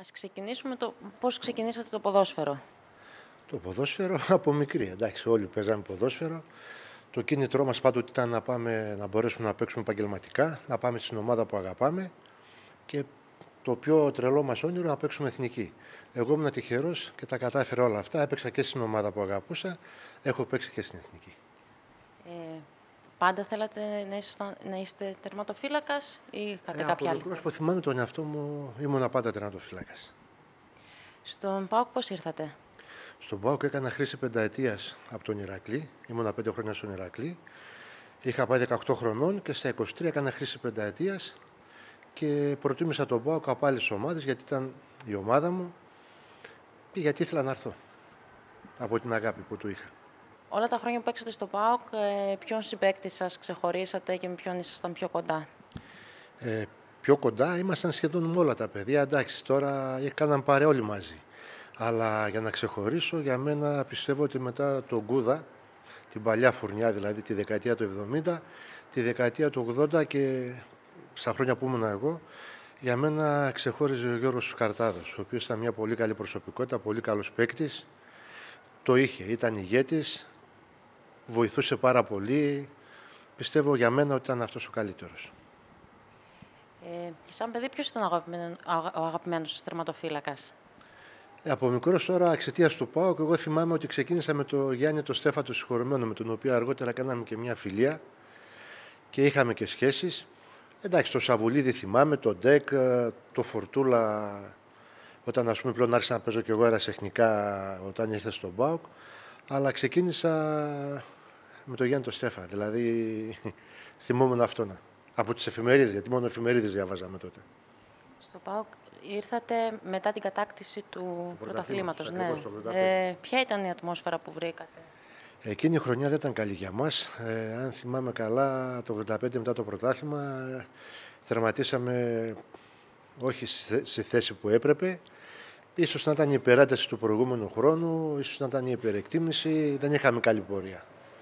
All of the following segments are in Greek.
Ας ξεκινήσουμε πώς ξεκινήσατε το ποδόσφαιρο. Το ποδόσφαιρο από μικρή, εντάξει, όλοι παίζαμε ποδόσφαιρο. Το κίνητρό μας πάντοτε ήταν να μπορέσουμε να παίξουμε επαγγελματικά, να πάμε στην ομάδα που αγαπάμε και το πιο τρελό μας όνειρο να παίξουμε εθνική. Εγώ ήμουν τυχερός και τα κατάφερα όλα αυτά. Έπαιξα και στην ομάδα που αγαπούσα, έχω παίξει και στην εθνική. Πάντα θέλατε να είστε τερματοφύλακας ή είχατε κάποια άλλη? Από μικρός που θυμάμαι τον εαυτό μου, ήμουν πάντα τερματοφύλακας. Στον ΠΑΟΚ πώς ήρθατε? Στον ΠΑΟΚ έκανα χρήση πενταετίας από τον Ηρακλή. Ήμουνα 5 χρόνια στον Ηρακλή. Είχα πάει 18 χρονών και στα 23 έκανα χρήση πενταετίας και προτίμησα τον ΠΑΟΚ από άλλες ομάδες γιατί ήταν η ομάδα μου και γιατί ήθελα να έρθω από την αγάπη που του είχα. Όλα τα χρόνια που παίξατε στο ΠΑΟΚ, ποιον συμπαίκτη σας ξεχωρίσατε και με ποιον ήσασταν πιο κοντά? Πιο κοντά ήμασταν σχεδόν με όλα τα παιδιά. Εντάξει, τώρα κάναν παρέα όλοι μαζί. Αλλά για να ξεχωρίσω, για μένα πιστεύω ότι μετά τον Γκούδα, την παλιά φουρνιά δηλαδή, τη δεκαετία του 70, τη δεκαετία του 80 και στα χρόνια που ήμουν εγώ, για μένα ξεχώριζε ο Γιώργος Σκαρτάδος, ο οποίος ήταν μια πολύ καλή προσωπικότητα, πολύ καλός παίκτης. Το είχε, ήταν ηγέτης, βοηθούσε πάρα πολύ. Πιστεύω για μένα ότι ήταν αυτός ο καλύτερος. Και σαν παιδί, ποιος ήταν ο αγαπημένος σας τερματοφύλακας? Από μικρός τώρα, εξαιτίας του ΠΑΟΚ, εγώ θυμάμαι ότι ξεκίνησα με τον Γιάννη το Στέφα το συγχωρεμένο, με τον οποίο αργότερα κάναμε και μια φιλία και είχαμε και σχέσεις. Εντάξει, το Σαβουλίδη θυμάμαι, τον Ντεκ, το Φορτούλα, όταν ας πούμε πλέον άρχισα να παίζω και εγώ αερασιτεχνικά όταν ήρθε στον ΠΑΟΚ, αλλά ξεκίνησα με τον Γιάννη το Στέφα, δηλαδή θυμόμουν αυτόν. Από τις εφημερίδες, γιατί μόνο εφημερίδες διαβάζαμε τότε. Στο ΠΑΟΚ ήρθατε μετά την κατάκτηση του πρωταθλήματος. Ναι. Ποια ήταν η ατμόσφαιρα που βρήκατε? Εκείνη η χρονιά δεν ήταν καλή για μας. Αν θυμάμαι καλά, το 1985 μετά το πρωτάθλημα τερματίσαμε όχι στη θέση που έπρεπε. Ίσως να ήταν η υπεράταση του προηγούμενου χρόνου, ίσως να ήταν η υπερεκτίμηση. Δεν είχαμε καλή πορεία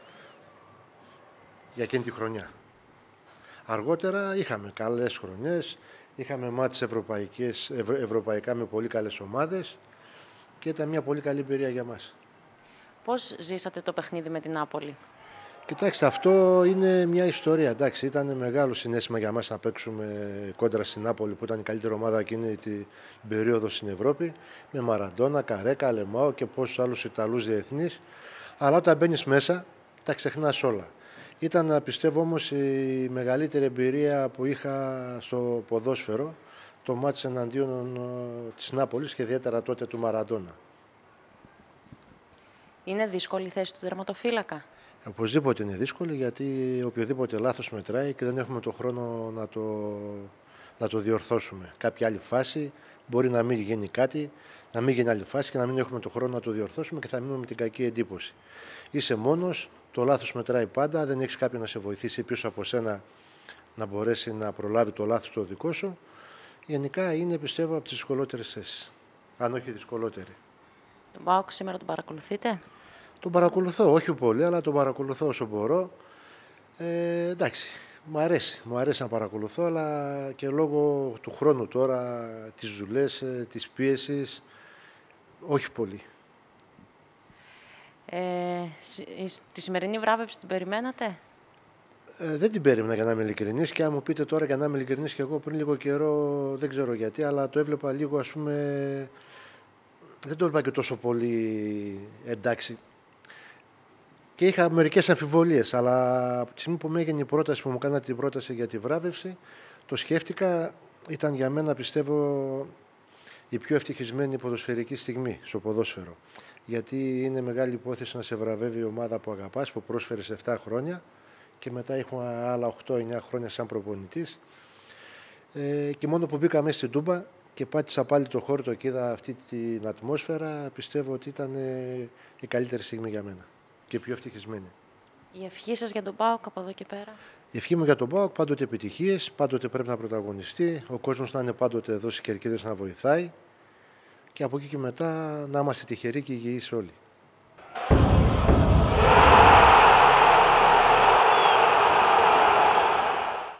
για εκείνη τη χρονιά. Αργότερα είχαμε καλές χρονιές, είχαμε μάτς ευρωπαϊκά με πολύ καλές ομάδες και ήταν μια πολύ καλή εμπειρία για μας. Πώς ζήσατε το παιχνίδι με την Νάπολη? Κοιτάξτε, αυτό είναι μια ιστορία. Εντάξει, ήταν μεγάλο συναίσθημα για μας να παίξουμε κόντρα στην Νάπολη που ήταν η καλύτερη ομάδα εκείνη την περίοδο στην Ευρώπη με Μαραντόνα, Καρέκα, Λεμάο και πόσους άλλους Ιταλούς διεθνείς. Αλλά όταν μπαίνεις μέσα, τα ξεχνάς όλα. Ήταν, πιστεύω όμως, η μεγαλύτερη εμπειρία που είχα στο ποδόσφαιρο, το μάτς εναντίον της Νάπολης και ιδιαίτερα τότε του Μαραντόνα. Είναι δύσκολη η θέση του τερματοφύλακα? Οπωσδήποτε είναι δύσκολη, γιατί οποιοδήποτε λάθος μετράει και δεν έχουμε τον χρόνο να το διορθώσουμε. Κάποια άλλη φάση μπορεί να μην γίνει κάτι, να μην γίνει άλλη φάση και να μην έχουμε τον χρόνο να το διορθώσουμε και θα μείνουμε με την κακή εντύπωση. Είσαι μόνος, το λάθος μετράει πάντα, δεν έχεις κάποιον να σε βοηθήσει πίσω από σένα να μπορέσει να προλάβει το λάθος το δικό σου. Γενικά είναι, πιστεύω, από τις δυσκολότερες θέσεις, αν όχι δυσκολότερη. Τον ΠΑΟΚ σήμερα τον παρακολουθείτε? Τον παρακολουθώ, όχι πολύ, αλλά τον παρακολουθώ όσο μπορώ. Εντάξει, μου αρέσει να παρακολουθώ, αλλά και λόγω του χρόνου τώρα, τις δουλειές, της πίεσης, όχι πολύ. Τη σημερινή βράβευση την περιμένατε? Δεν την περίμενα, για να είμαι ειλικρινής, και αν μου πείτε τώρα, για να είμαι ειλικρινής, και εγώ πριν λίγο καιρό, δεν ξέρω γιατί, αλλά το έβλεπα λίγο, ας πούμε, δεν το έβλεπα και τόσο πολύ εντάξει. Και είχα μερικές αμφιβολίες, αλλά από τη στιγμή που μου έγινε η πρόταση, που μου κάνατε την πρόταση για τη βράβευση, το σκέφτηκα, ήταν για μένα, πιστεύω, η πιο ευτυχισμένη ποδοσφαιρική στιγμή στο ποδόσφαιρο. Γιατί είναι μεγάλη υπόθεση να σε βραβεύει η ομάδα που αγαπάς, που πρόσφερες 7 χρόνια και μετά έχουμε άλλα 8-9 χρόνια σαν προπονητής. Και μόνο που μπήκα μέσα στην Τούμπα και πάτησα πάλι το χώρο και είδα αυτή την ατμόσφαιρα, πιστεύω ότι ήταν η καλύτερη στιγμή για μένα και πιο ευτυχισμένη. Η ευχή σας για τον ΠΑΟΚ από εδώ και πέρα? Η ευχή μου για τον ΠΑΟΚ, πάντοτε επιτυχίες, πάντοτε πρέπει να πρωταγωνιστεί, ο κόσμος να είναι πάντοτε εδώ στις κερκίδες να βοηθάει και από εκεί και μετά να είμαστε τυχεροί και υγιείς όλοι.